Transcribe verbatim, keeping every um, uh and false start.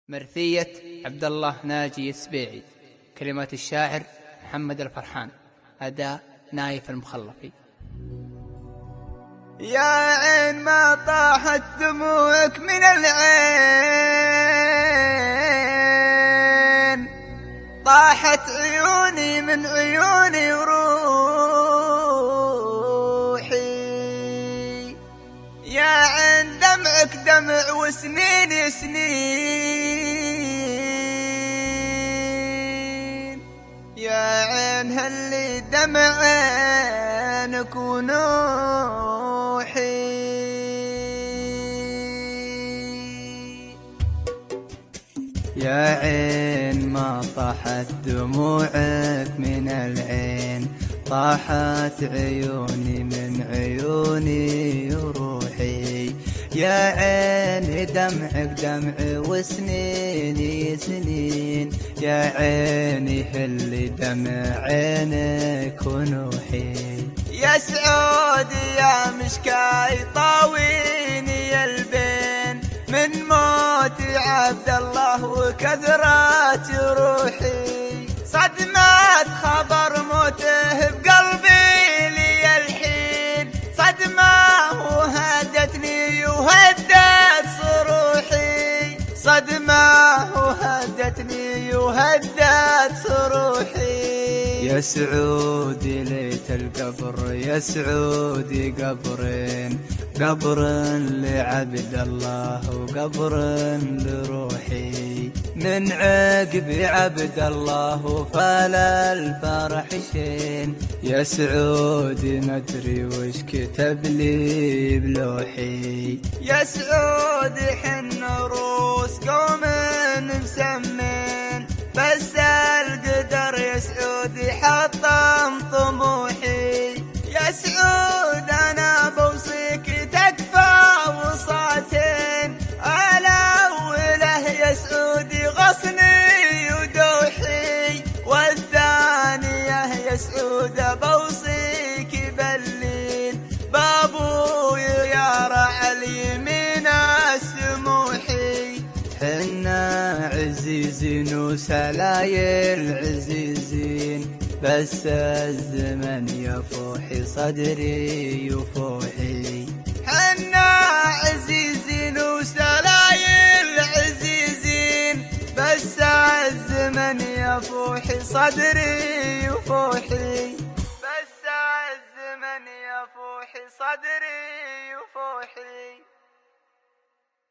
مرثية عبد الله ناجي السبيعي. كلمات الشاعر محمد الفرحان. أداء نايف المخلفي. يا عين ما طاحت دموعك من العين، طاحت عيوني من عيوني وروحي. يا عين دمعك دمع وسنيني سنين، يا عين هاللي دمع عينك ونوحي. يا عين ما طاحت دموعك من العين، طاحت عيوني من عيوني وروحي. يا عين دمعك دمع وسنيني سنين، يا عيني هاللي دمع عينك ونوحي. يا سعودي يا مشكاي طاويني البين، من موت عبد الله وكثرات روحي. صدمات خبر موته بقلبي لي الحين، صدمة وهدتني وهدت صروحي، صدمة وهدتني وهدت صروحي. يا سعودي ليت القبر، يا سعودي قبرين، قبر لعبد الله وقبر لروحي. من عقب عبد الله فلا الفرح شين، يا سعودي ما ادري وش كتب لي بلوحي. يا سعودي حن روس قوم مسمين، بس القدر يا سعودي حطم طموحي. يا سعود انا بوصيك تكفى وصاتين، الاوله يا سعودي غصني ودوحي، والثانيه يا سعود بوصيك بلين بابوي يا رع اليمين السموحي. حنا عزيزين وسلايل عزيزين، بس الزمن يفوحي صدري يفوحي. حنا عزيزين وسلايل عزيزين، بس الزمن يفوحي صدري يفوحي، بس الزمن يفوحي صدري يفوحي.